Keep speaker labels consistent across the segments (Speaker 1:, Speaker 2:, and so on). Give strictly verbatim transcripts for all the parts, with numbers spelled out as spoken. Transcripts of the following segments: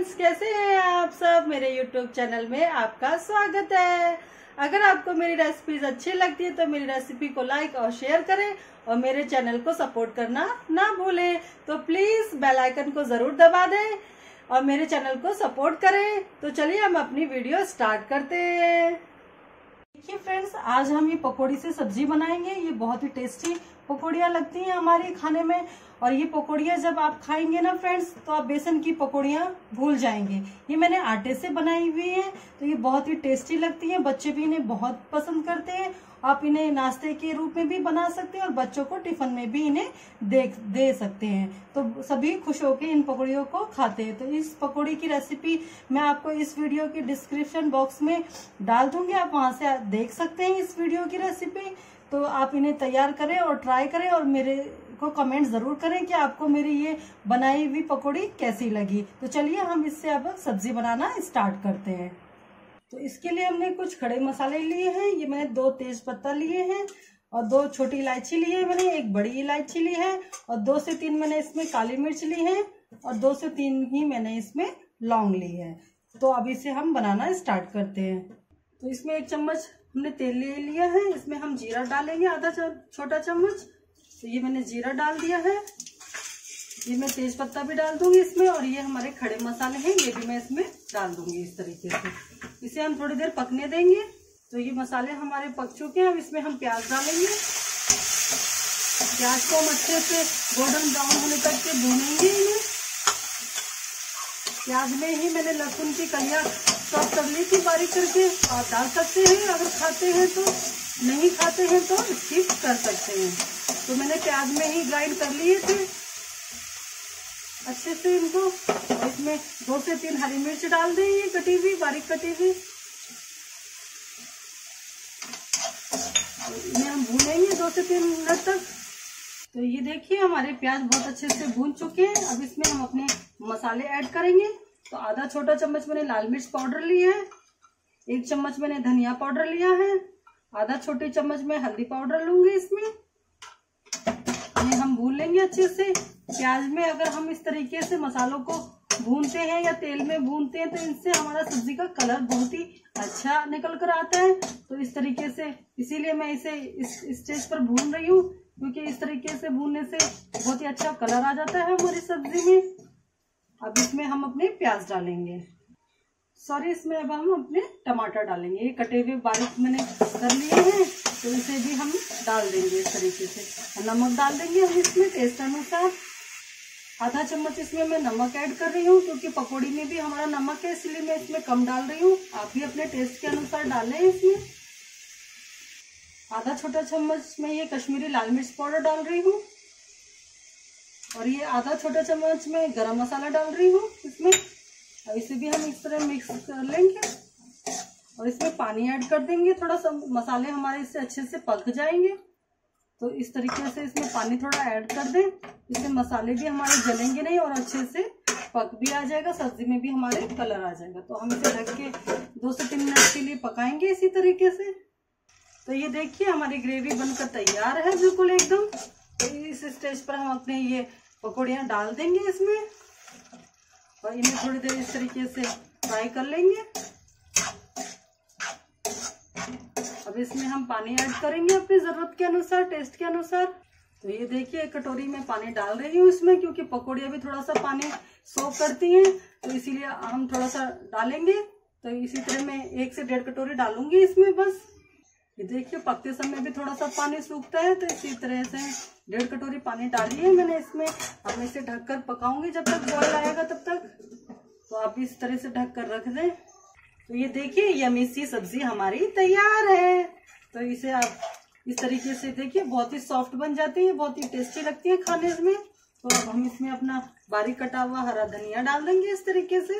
Speaker 1: Friends, कैसे हैं आप सब। मेरे यूट्यूब चैनल में आपका स्वागत है। अगर आपको मेरी रेसिपीज अच्छी लगती है तो मेरी रेसिपी को लाइक और शेयर करें और मेरे चैनल को सपोर्ट करना ना भूलें। तो प्लीज बेल आइकन को जरूर दबा दें और मेरे चैनल को सपोर्ट करें। तो चलिए हम अपनी वीडियो स्टार्ट करते हैं। देखिए फ्रेंड्स, आज हम ये पकौड़ी से सब्जी बनाएंगे। ये बहुत ही टेस्टी पकौड़ियाँ लगती हैं हमारे खाने में। और ये पकौड़ियाँ जब आप खाएंगे ना फ्रेंड्स, तो आप बेसन की पकौड़ियाँ भूल जाएंगे। ये मैंने आटे से बनाई हुई है, तो ये बहुत ही टेस्टी लगती हैं। बच्चे भी इन्हें बहुत पसंद करते हैं। आप इन्हें नाश्ते के रूप में भी बना सकते हैं और बच्चों को टिफिन में भी इन्हें दे दे सकते हैं। तो सभी खुश होकर इन पकौड़ियों को खाते हैं। तो इस पकौड़ी की रेसिपी मैं आपको इस वीडियो की डिस्क्रिप्शन बॉक्स में डाल दूंगी, आप वहां से देख सकते हैं इस वीडियो की रेसिपी। तो आप इन्हें तैयार करें और ट्राई करें और मेरे को कमेंट जरूर करें कि आपको मेरी ये बनाई हुई पकौड़ी कैसी लगी। तो चलिए हम इससे अब सब्जी बनाना स्टार्ट करते हैं। तो इसके लिए हमने कुछ खड़े मसाले लिए हैं। ये मैंने दो तेज पत्ता लिए हैं और दो छोटी इलायची ली है मैंने, एक बड़ी इलायची ली है और दो से तीन मैंने इसमें काली मिर्च ली है और दो से तीन ही मैंने इसमें लौंग ली है। तो अब इसे हम बनाना स्टार्ट करते हैं। तो इसमें एक चम्मच हमने तेल ले लिया है। इसमें हम जीरा डालेंगे, आधा छोटा चम्मच। तो ये मैंने जीरा डाल दिया है। ये मैं तेज पत्ता भी डाल दूंगी इसमें और ये हमारे खड़े मसाले हैं, ये भी मैं इसमें डाल दूंगी इस तरीके से। इसे हम थोड़ी देर पकने देंगे। तो ये मसाले हमारे पक चुके हैं। अब इसमें हम प्याज डालेंगे। प्याज को हम अच्छे से गोल्डन ब्राउन होने तक के भूनेंगे इन्हें। प्याज में ही मैंने लहसुन की कलियां चॉप कर ली थी बारीक करके। आप डाल सकते हैं अगर खाते हैं तो, नहीं खाते हैं तो स्किप कर सकते हैं। तो मैंने प्याज में ही ग्राइंड कर लिए थे अच्छे से इनको। और इसमें दो से तीन हरी मिर्च डाल दें, ये कटी हुई, बारीक कटी हुई। इन्हें हम भूनेंगे दो से तीन मिनट तक। तो ये देखिए हमारे प्याज बहुत अच्छे से भून चुके हैं। अब इसमें हम अपने मसाले ऐड करेंगे। तो आधा छोटा चम्मच मैंने लाल मिर्च पाउडर लिया है, एक चम्मच मैंने धनिया पाउडर लिया है, आधा छोटी चम्मच में हल्दी पाउडर लूंगी इसमें। ये हम भून लेंगे अच्छे से। प्याज में अगर हम इस तरीके से मसालों को भूनते हैं या तेल में भूनते हैं तो इनसे हमारा सब्जी का कलर बहुत ही अच्छा निकल कर आता है। तो इस तरीके से, इसीलिए मैं इसे इस स्टेज पर भून रही हूँ, क्योंकि इस तरीके से भूनने से बहुत ही अच्छा कलर आ जाता है हमारी सब्जी में। अब इसमें हम अपने प्याज डालेंगे, सॉरी इसमें अब हम अपने टमाटर डालेंगे। ये कटे हुए बारीक मैंने कर लिए हैं, तो इसे भी हम डाल देंगे इस तरीके से। नमक डाल देंगे हम इसमें टेस्ट अनुसार। आधा चम्मच इसमें मैं नमक ऐड कर रही हूँ, क्योंकि पकौड़ी में भी हमारा नमक है, इसलिए मैं इसमें कम डाल रही हूँ। आप भी अपने टेस्ट के अनुसार डालें इसमें। आधा छोटा चम्मच में ये कश्मीरी लाल मिर्च पाउडर डाल रही हूँ और ये आधा छोटा चम्मच में गरम मसाला डाल रही हूँ इसमें। अब इसे भी हम इस तरह मिक्स कर लेंगे और इसमें पानी ऐड कर देंगे। थोड़ा सा मसाले हमारे इससे अच्छे से पक जाएंगे। तो इस तरीके से इसमें पानी थोड़ा ऐड कर दें, इससे मसाले भी हमारे जलेंगे नहीं और अच्छे से पक भी आ जाएगा, सब्जी में भी हमारे कलर आ जाएगा। तो हम इसे ढक के दो से तीन मिनट के लिए पकाएंगे इसी तरीके से। तो ये देखिए हमारी ग्रेवी बनकर तैयार है बिल्कुल एकदम। तो इस स्टेज पर हम अपने ये पकौड़ियाँ डाल देंगे इसमें और इन्हें थोड़ी देर इस तरीके से फ्राई कर लेंगे। अब इसमें हम पानी ऐड करेंगे अपनी जरूरत के अनुसार, टेस्ट के अनुसार। तो ये देखिए एक कटोरी में पानी डाल रही हूँ इसमें, क्योंकि पकौड़ियाँ भी थोड़ा सा पानी सोख करती हैं, तो इसीलिए हम थोड़ा सा डालेंगे। तो इसी तरह मैं एक से डेढ़ कटोरी डालूंगी इसमें बस। ये देखिए पकते समय भी थोड़ा सा पानी सूखता है, तो इसी तरह से डेढ़ कटोरी पानी डाली है मैंने इसमें। अब मैं इसे ढककर पकाऊंगी जब तक बॉयल आएगा तब तक। तो आप इस तरह से ढककर रख दें। तो ये देखिए यम्मी सी सब्जी हमारी तैयार है। तो इसे आप इस तरीके से देखिए बहुत ही सॉफ्ट बन जाती है, बहुत ही टेस्टी लगती है खाने में। तो अब हम इसमें अपना बारीक कटा हुआ हरा धनिया डाल देंगे इस तरीके से।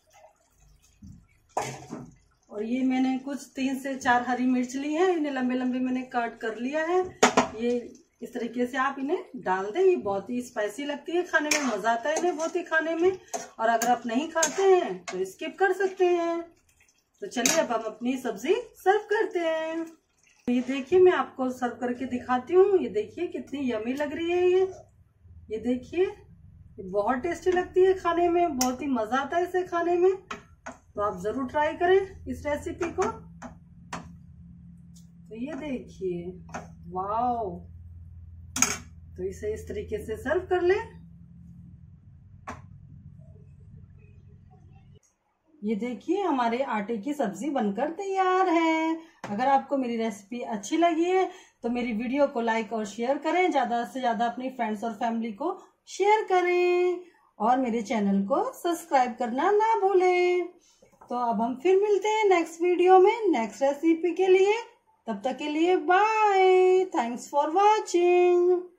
Speaker 1: और ये मैंने कुछ तीन से चार हरी मिर्च ली है, इन्हें लंबे लंबे मैंने काट कर लिया है। ये इस तरीके से आप इन्हें डाल दें। ये बहुत ही स्पाइसी लगती है खाने में, मजा आता है इन्हें बहुत ही खाने में। और अगर आप नहीं खाते हैं तो स्किप कर सकते हैं। तो चलिए अब हम अपनी सब्जी सर्व करते हैं। ये देखिए मैं आपको सर्व करके दिखाती हूँ। ये देखिए कितनी यमी लग रही है ये ये देखिए बहुत टेस्टी लगती है खाने में, बहुत ही मजा आता है इसे खाने में। तो आप जरूर ट्राई करें इस रेसिपी को। तो ये देखिए, वाओ। तो इसे इस तरीके से सर्व कर ले। ये देखिए, हमारे आटे की सब्जी बनकर तैयार है। अगर आपको मेरी रेसिपी अच्छी लगी है तो मेरी वीडियो को लाइक और शेयर करें, ज्यादा से ज्यादा अपनी फ्रेंड्स और फैमिली को शेयर करें और मेरे चैनल को सब्सक्राइब करना ना भूलें। तो अब हम फिर मिलते हैं नेक्स्ट वीडियो में नेक्स्ट रेसिपी के लिए। तब तक के लिए बाय। Thanks for watching.